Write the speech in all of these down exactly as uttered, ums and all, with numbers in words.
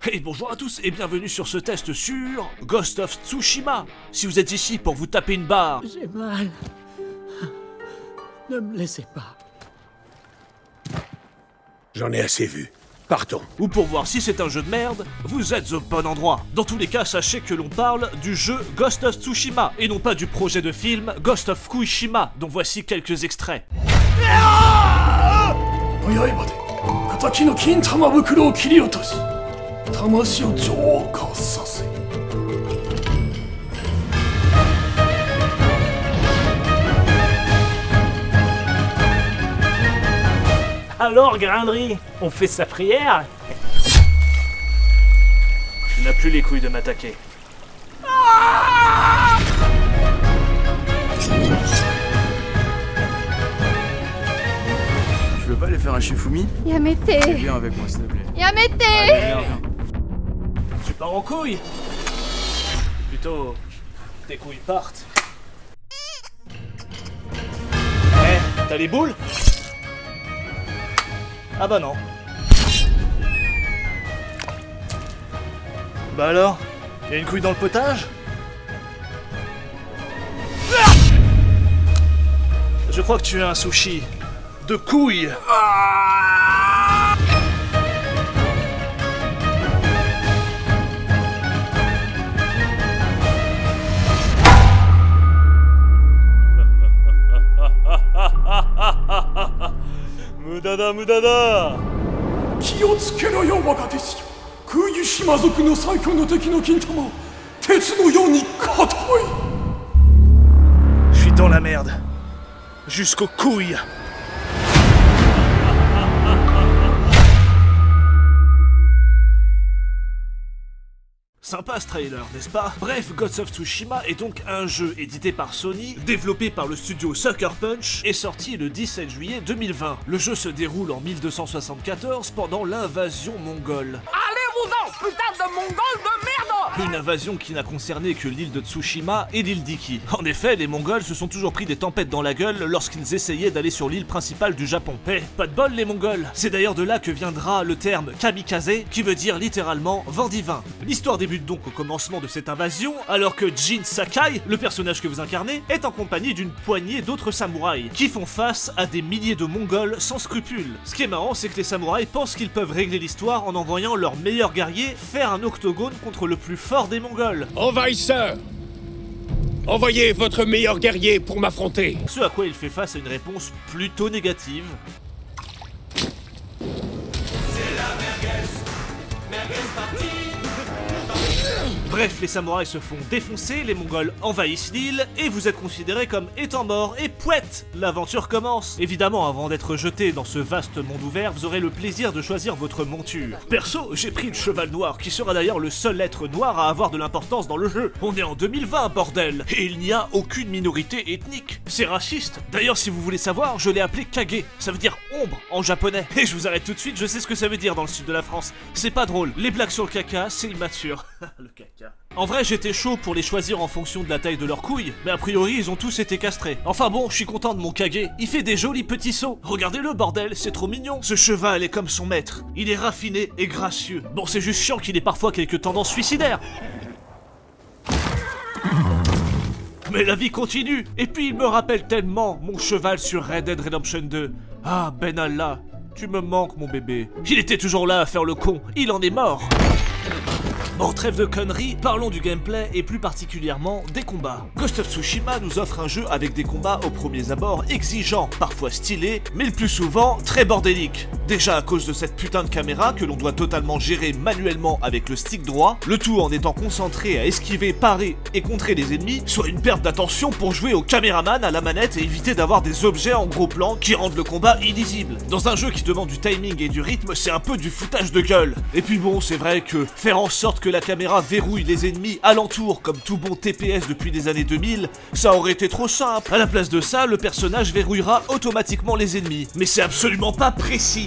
Et bonjour à tous et bienvenue sur ce test sur Ghost of Tsushima. Si vous êtes ici pour vous taper une barre... J'ai mal. Ne me laissez pas. J'en ai assez vu. Partons. Ou pour voir si c'est un jeu de merde, vous êtes au bon endroit. Dans tous les cas, sachez que l'on parle du jeu Ghost of Tsushima et non pas du projet de film Ghost of Fukushima, dont voici quelques extraits. Alors, Grindry, on fait sa prière? Tu n'as plus les couilles de m'attaquer. Tu veux pas aller faire un Shifumi? Yamete! Viens avec moi, s'il te plaît. Yamete! Allez, viens, viens. Tu pars en couilles? Plutôt, tes couilles partent. Eh, t'as les boules? Ah bah non. Bah alors, y'a une couille dans le potage? Je crois que tu as un sushi de couilles. Mudada, Mudada! Je suis dans la merde. Jusqu'aux couilles. Sympa ce trailer, n'est-ce pas? Bref, Ghost of Tsushima est donc un jeu édité par Sony, développé par le studio Sucker Punch et sorti le dix-sept juillet deux mille vingt. Le jeu se déroule en mille deux cent soixante-quatorze pendant l'invasion mongole. Allez-vous-en, putain de Mongol de merde! Une invasion qui n'a concerné que l'île de Tsushima et l'île d'Iki. En effet, les Mongols se sont toujours pris des tempêtes dans la gueule lorsqu'ils essayaient d'aller sur l'île principale du Japon. Eh, pas de bol les Mongols! C'est d'ailleurs de là que viendra le terme kamikaze, qui veut dire littéralement vent divin. L'histoire débute donc au commencement de cette invasion, alors que Jin Sakai, le personnage que vous incarnez, est en compagnie d'une poignée d'autres samouraïs, qui font face à des milliers de Mongols sans scrupules. Ce qui est marrant, c'est que les samouraïs pensent qu'ils peuvent régler l'histoire en envoyant leur meilleur guerrier faire un octogone contre le plus fort des Mongols. Envahisseur! Envoyez votre meilleur guerrier pour m'affronter. Ce à quoi il fait face à une réponse plutôt négative. Bref, les samouraïs se font défoncer, les Mongols envahissent l'île, et vous êtes considérés comme étant morts, et pouette, l'aventure commence. Évidemment, avant d'être jeté dans ce vaste monde ouvert, vous aurez le plaisir de choisir votre monture. Perso, j'ai pris le cheval noir, qui sera d'ailleurs le seul être noir à avoir de l'importance dans le jeu. On est en deux mille vingt, bordel, et il n'y a aucune minorité ethnique. C'est raciste. D'ailleurs, si vous voulez savoir, je l'ai appelé Kage, ça veut dire ombre en japonais. Et je vous arrête tout de suite, je sais ce que ça veut dire dans le sud de la France. C'est pas drôle, les blagues sur le caca, c'est immature. Le caca. En vrai, j'étais chaud pour les choisir en fonction de la taille de leurs couilles, mais a priori, ils ont tous été castrés. Enfin bon, je suis content de mon Kage. Il fait des jolis petits sauts. Regardez-le, bordel, c'est trop mignon. Ce cheval est comme son maître. Il est raffiné et gracieux. Bon, c'est juste chiant qu'il ait parfois quelques tendances suicidaires. Mais la vie continue. Et puis, il me rappelle tellement mon cheval sur Red Dead Redemption deux. Ah, Ben Allah, tu me manques, mon bébé. Il était toujours là à faire le con. Il en est mort. Bon, trêve de conneries, parlons du gameplay et plus particulièrement des combats. Ghost of Tsushima nous offre un jeu avec des combats aux premiers abords exigeants, parfois stylés, mais le plus souvent très bordéliques. Déjà à cause de cette putain de caméra que l'on doit totalement gérer manuellement avec le stick droit, le tout en étant concentré à esquiver, parer et contrer les ennemis, soit une perte d'attention pour jouer au caméraman à la manette et éviter d'avoir des objets en gros plan qui rendent le combat illisible. Dans un jeu qui demande du timing et du rythme, c'est un peu du foutage de gueule. Et puis bon, c'est vrai que faire en sorte que la caméra verrouille les ennemis alentour comme tout bon T P S depuis les années deux mille, ça aurait été trop simple. À la place de ça, le personnage verrouillera automatiquement les ennemis. Mais c'est absolument pas précis.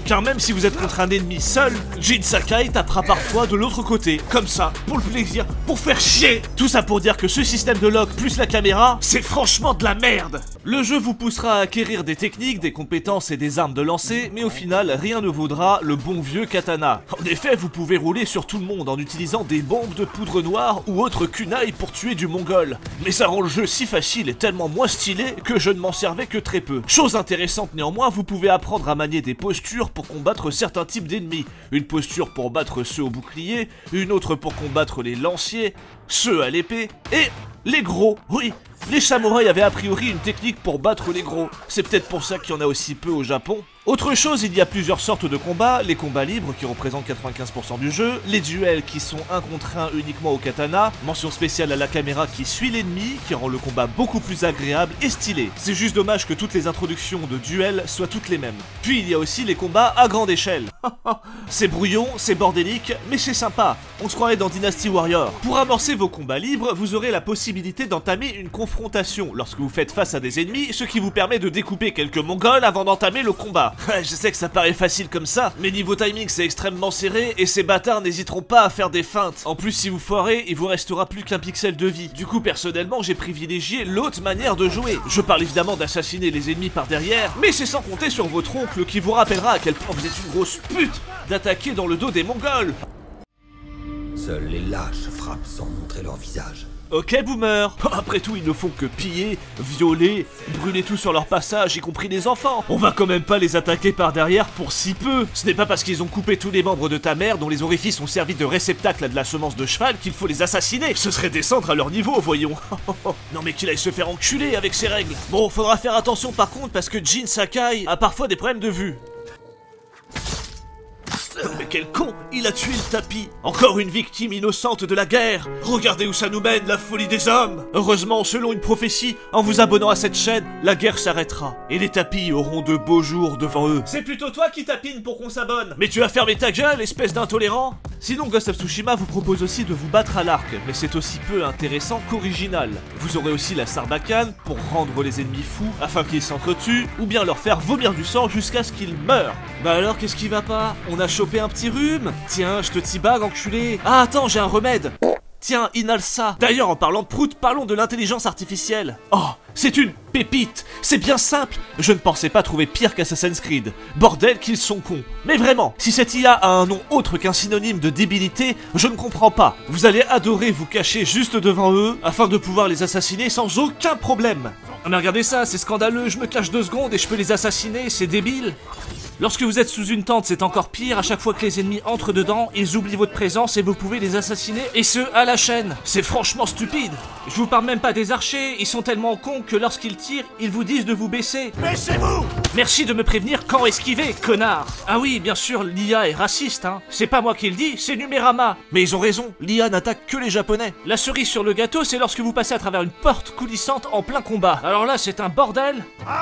car même si vous êtes contre un ennemi seul, Jin Sakai tapera parfois de l'autre côté, comme ça, pour le plaisir, pour faire chier. Tout ça pour dire que ce système de lock plus la caméra, c'est franchement de la merde. Le jeu vous poussera à acquérir des techniques, des compétences et des armes de lancer, mais au final, rien ne vaudra le bon vieux katana. En effet, vous pouvez rouler sur tout le monde en utilisant des bombes de poudre noire ou autres kunai pour tuer du mongol. Mais ça rend le jeu si facile et tellement moins stylé que je ne m'en servais que très peu. Chose intéressante néanmoins, vous pouvez apprendre à manier des postures pour combattre certains types d'ennemis. Une posture pour battre ceux au bouclier, une autre pour combattre les lanciers, ceux à l'épée, et les gros, oui. Les samouraïs avaient a priori une technique pour battre les gros. C'est peut-être pour ça qu'il y en a aussi peu au Japon. Autre chose, il y a plusieurs sortes de combats, les combats libres qui représentent quatre-vingt-quinze pour cent du jeu, les duels qui sont un contre un uniquement au katana, mention spéciale à la caméra qui suit l'ennemi, qui rend le combat beaucoup plus agréable et stylé. C'est juste dommage que toutes les introductions de duels soient toutes les mêmes. Puis il y a aussi les combats à grande échelle. C'est brouillon, c'est bordélique, mais c'est sympa, on se croirait dans Dynasty Warrior. Pour amorcer vos combats libres, vous aurez la possibilité d'entamer une confrontation lorsque vous faites face à des ennemis, ce qui vous permet de découper quelques mongols avant d'entamer le combat. Je sais que ça paraît facile comme ça, mais niveau timing c'est extrêmement serré et ces bâtards n'hésiteront pas à faire des feintes. En plus si vous foirez, il vous restera plus qu'un pixel de vie. Du coup personnellement j'ai privilégié l'autre manière de jouer. Je parle évidemment d'assassiner les ennemis par derrière, mais c'est sans compter sur votre oncle qui vous rappellera à quel point vous êtes une grosse pute d'attaquer dans le dos des mongols. Seuls les lâches frappent sans montrer leur visage. Ok boomer. Après tout ils ne font que piller, violer, brûler tout sur leur passage, y compris les enfants. On va quand même pas les attaquer par derrière pour si peu. Ce n'est pas parce qu'ils ont coupé tous les membres de ta mère dont les orifices ont servi de réceptacle à de la semence de cheval qu'il faut les assassiner. Ce serait descendre à leur niveau, voyons. Non mais qu'il aille se faire enculer avec ces règles. Bon, faudra faire attention par contre parce que Jin Sakai a parfois des problèmes de vue. Mais quel con, il a tué le tapis. Encore une victime innocente de la guerre. Regardez où ça nous mène, la folie des hommes. Heureusement, selon une prophétie, en vous abonnant à cette chaîne, la guerre s'arrêtera. Et les tapis auront de beaux jours devant eux. C'est plutôt toi qui tapines pour qu'on s'abonne. Mais tu as fermé ta gueule, espèce d'intolérant. Sinon, Ghost of Tsushima vous propose aussi de vous battre à l'arc, mais c'est aussi peu intéressant qu'original. Vous aurez aussi la sarbacane pour rendre les ennemis fous afin qu'ils s'entretuent, ou bien leur faire vomir du sang jusqu'à ce qu'ils meurent. Bah alors, qu'est-ce qui va pas? On a chopé un petit rhume? Tiens, je te tibague, enculé. Ah attends, j'ai un remède. Tiens, inhale ça. D'ailleurs, en parlant de prout, parlons de l'intelligence artificielle. Oh, c'est une pépite. C'est bien simple. Je ne pensais pas trouver pire qu'Assassin's Creed. Bordel qu'ils sont cons. Mais vraiment, si cette I A a un nom autre qu'un synonyme de débilité, je ne comprends pas. Vous allez adorer vous cacher juste devant eux afin de pouvoir les assassiner sans aucun problème. Ah mais regardez ça, c'est scandaleux. Je me cache deux secondes et je peux les assassiner, c'est débile. Lorsque vous êtes sous une tente, c'est encore pire. À chaque fois que les ennemis entrent dedans, ils oublient votre présence et vous pouvez les assassiner, et ce, à la chaîne. C'est franchement stupide. Je vous parle même pas des archers, ils sont tellement cons que lorsqu'ils tirent, ils vous disent de vous baisser. Baissez-vous! Merci de me prévenir quand esquiver, connard. Ah oui, bien sûr, l'I A est raciste, hein. C'est pas moi qui le dis, c'est Numérama. Mais ils ont raison, l'I A n'attaque que les Japonais. La cerise sur le gâteau, c'est lorsque vous passez à travers une porte coulissante en plein combat. Alors là, c'est un bordel.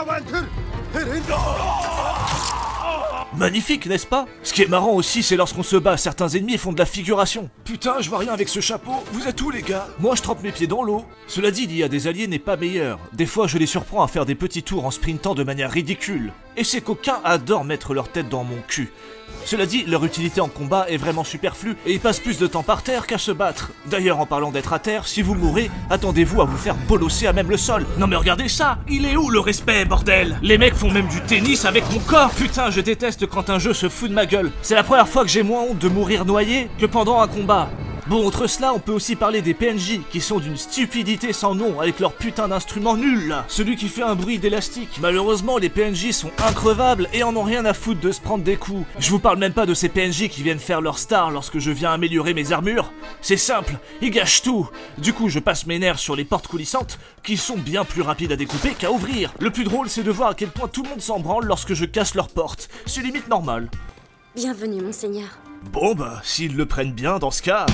Magnifique, n'est-ce pas? Ce qui est marrant aussi, c'est lorsqu'on se bat, certains ennemis font de la figuration. Putain, je vois rien avec ce chapeau. Vous êtes où, les gars? Moi, je trempe mes pieds dans l'eau. Cela dit, l'I A des alliés n'est pas meilleure. Des fois, je les surprends à faire des petits tours en sprintant de manière ridicule. Et ces coquins adorent mettre leur tête dans mon cul. Cela dit, leur utilité en combat est vraiment superflue et ils passent plus de temps par terre qu'à se battre. D'ailleurs, en parlant d'être à terre, si vous mourrez, attendez-vous à vous faire bolosser à même le sol. Non mais regardez ça, il est où le respect, bordel? Les mecs font même du tennis avec mon corps. Putain, je déteste quand un jeu se fout de ma gueule. C'est la première fois que j'ai moins honte de mourir noyé que pendant un combat. Bon, outre cela, on peut aussi parler des P N J, qui sont d'une stupidité sans nom, avec leur putain d'instrument nul, là. Celui qui fait un bruit d'élastique. Malheureusement, les P N J sont increvables et en ont rien à foutre de se prendre des coups. Je vous parle même pas de ces P N J qui viennent faire leur star lorsque je viens améliorer mes armures. C'est simple, ils gâchent tout. Du coup, je passe mes nerfs sur les portes coulissantes, qui sont bien plus rapides à découper qu'à ouvrir. Le plus drôle, c'est de voir à quel point tout le monde s'en branle lorsque je casse leurs portes. C'est limite normal. Bienvenue, monseigneur. Bon bah, s'ils le prennent bien dans ce cas...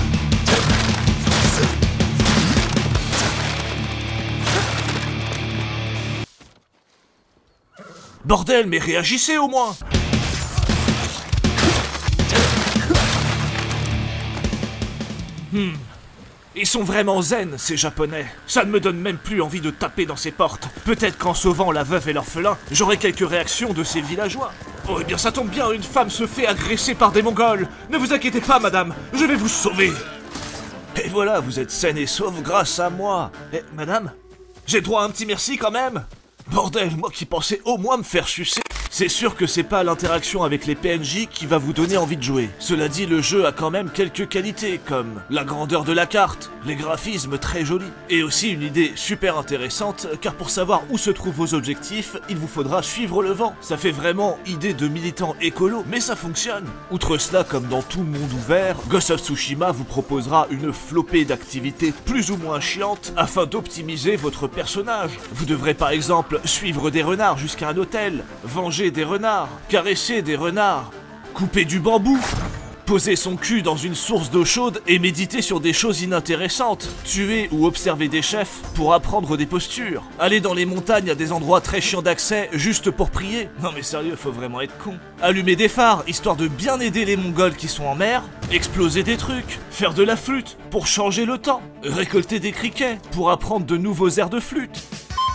Bordel, mais réagissez au moins! Hmm... Ils sont vraiment zen, ces japonais. Ça ne me donne même plus envie de taper dans ces portes. Peut-être qu'en sauvant la veuve et l'orphelin, j'aurai quelques réactions de ces villageois. Oh, eh bien ça tombe bien, une femme se fait agresser par des Mongols. Ne vous inquiétez pas, madame, je vais vous sauver. Et voilà, vous êtes saine et sauve grâce à moi. Eh, madame, j'ai droit à un petit merci quand même. Bordel, moi qui pensais au moins me faire sucer. C'est sûr que c'est pas l'interaction avec les P N J qui va vous donner envie de jouer. Cela dit, le jeu a quand même quelques qualités, comme la grandeur de la carte, les graphismes très jolis, et aussi une idée super intéressante, car pour savoir où se trouvent vos objectifs, il vous faudra suivre le vent. Ça fait vraiment idée de militant écolo, mais ça fonctionne. Outre cela, comme dans tout monde ouvert, Ghost of Tsushima vous proposera une flopée d'activités plus ou moins chiantes afin d'optimiser votre personnage. Vous devrez par exemple suivre des renards jusqu'à un hôtel, venger des renards, caresser des renards, couper du bambou, poser son cul dans une source d'eau chaude et méditer sur des choses inintéressantes, tuer ou observer des chefs pour apprendre des postures, aller dans les montagnes à des endroits très chiants d'accès juste pour prier. Non mais sérieux, faut vraiment être con. Allumer des phares histoire de bien aider les Mongols qui sont en mer, exploser des trucs, faire de la flûte pour changer le temps, récolter des criquets pour apprendre de nouveaux airs de flûte.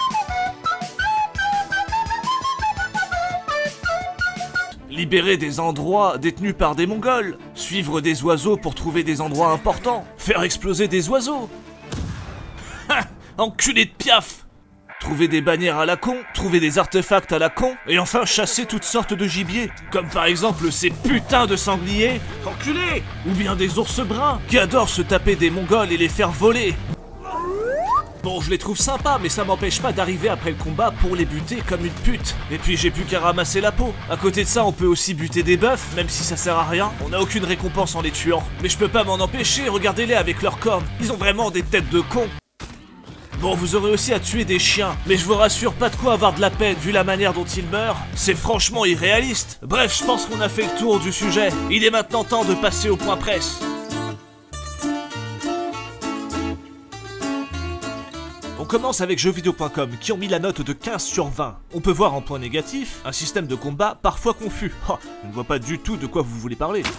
Libérer des endroits détenus par des Mongols, suivre des oiseaux pour trouver des endroits importants, faire exploser des oiseaux. Ha! Enculé de piaf! Trouver des bannières à la con, trouver des artefacts à la con, et enfin chasser toutes sortes de gibier, comme par exemple ces putains de sangliers, enculés, ou bien des ours bruns, qui adorent se taper des Mongols et les faire voler. Bon, je les trouve sympas, mais ça m'empêche pas d'arriver après le combat pour les buter comme une pute. Et puis j'ai plus qu'à ramasser la peau. À côté de ça, on peut aussi buter des bœufs, même si ça sert à rien. On n'a aucune récompense en les tuant. Mais je peux pas m'en empêcher, regardez-les avec leurs cornes. Ils ont vraiment des têtes de cons. Bon, vous aurez aussi à tuer des chiens, mais je vous rassure, pas de quoi avoir de la peine vu la manière dont ils meurent. C'est franchement irréaliste. Bref, je pense qu'on a fait le tour du sujet. Il est maintenant temps de passer au point presse. On commence avec jeux vidéo point com qui ont mis la note de quinze sur vingt. On peut voir en point négatif un système de combat parfois confus. Oh, je ne vois pas du tout de quoi vous voulez parler.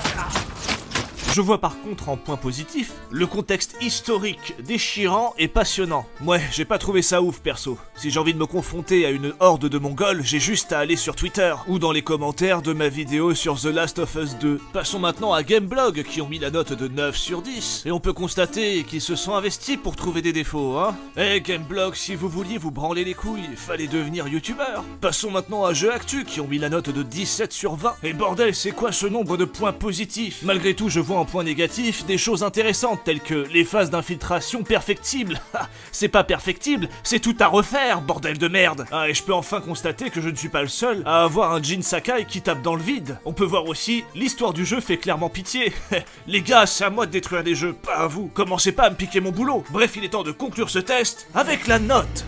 Je vois par contre en point positif le contexte historique déchirant et passionnant. Ouais, j'ai pas trouvé ça ouf perso. Si j'ai envie de me confronter à une horde de Mongols, j'ai juste à aller sur Twitter ou dans les commentaires de ma vidéo sur The Last of Us deux. Passons maintenant à Gameblog qui ont mis la note de neuf sur dix. Et on peut constater qu'ils se sont investis pour trouver des défauts, hein. Eh hey, Gameblog, si vous vouliez vous branler les couilles, fallait devenir youtubeur. Passons maintenant à Jeux Actu qui ont mis la note de dix-sept sur vingt. Et bordel, c'est quoi ce nombre de points positifs? Malgré tout, je vois en point négatif des choses intéressantes telles que les phases d'infiltration perfectibles. C'est pas perfectible, c'est tout à refaire, bordel de merde. Ah, et je peux enfin constater que je ne suis pas le seul à avoir un Jin Sakai qui tape dans le vide. On peut voir aussi, l'histoire du jeu fait clairement pitié. Les gars, c'est à moi de détruire les jeux, pas à vous. Commencez pas à me piquer mon boulot. Bref, il est temps de conclure ce test avec la note.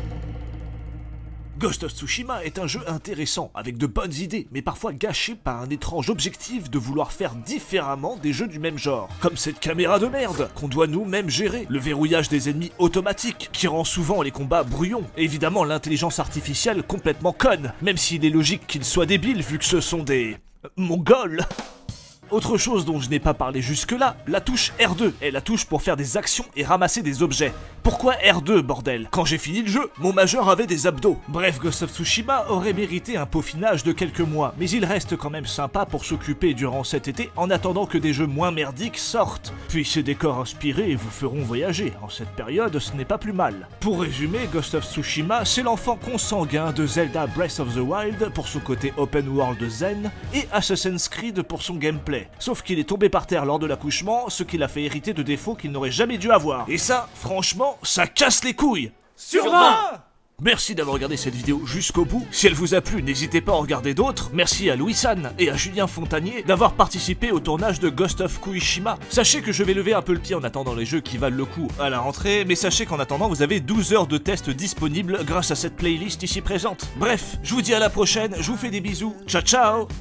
Ghost of Tsushima est un jeu intéressant, avec de bonnes idées, mais parfois gâché par un étrange objectif de vouloir faire différemment des jeux du même genre. Comme cette caméra de merde, qu'on doit nous-mêmes gérer, le verrouillage des ennemis automatique, qui rend souvent les combats brouillons, et évidemment l'intelligence artificielle complètement conne, même s'il est logique qu'ils soient débiles vu que ce sont des... Mongols. Autre chose dont je n'ai pas parlé jusque-là, la touche R deux est la touche pour faire des actions et ramasser des objets. Pourquoi R deux, bordel? Quand j'ai fini le jeu, mon majeur avait des abdos. Bref, Ghost of Tsushima aurait mérité un peaufinage de quelques mois, mais il reste quand même sympa pour s'occuper durant cet été en attendant que des jeux moins merdiques sortent. Puis ces décors inspirés vous feront voyager, en cette période ce n'est pas plus mal. Pour résumer, Ghost of Tsushima, c'est l'enfant consanguin de Zelda Breath of the Wild pour son côté open world zen, et Assassin's Creed pour son gameplay. Sauf qu'il est tombé par terre lors de l'accouchement, ce qui l'a fait hériter de défauts qu'il n'aurait jamais dû avoir. Et ça, franchement, ça casse les couilles. Sur vingt. Merci d'avoir regardé cette vidéo jusqu'au bout. Si elle vous a plu, n'hésitez pas à en regarder d'autres. Merci à Louis-San et à Julien Fontanier d'avoir participé au tournage de Ghost of Tsushima. Sachez que je vais lever un peu le pied en attendant les jeux qui valent le coup à la rentrée, mais sachez qu'en attendant, vous avez douze heures de tests disponibles grâce à cette playlist ici présente. Bref, je vous dis à la prochaine, je vous fais des bisous. Ciao ciao.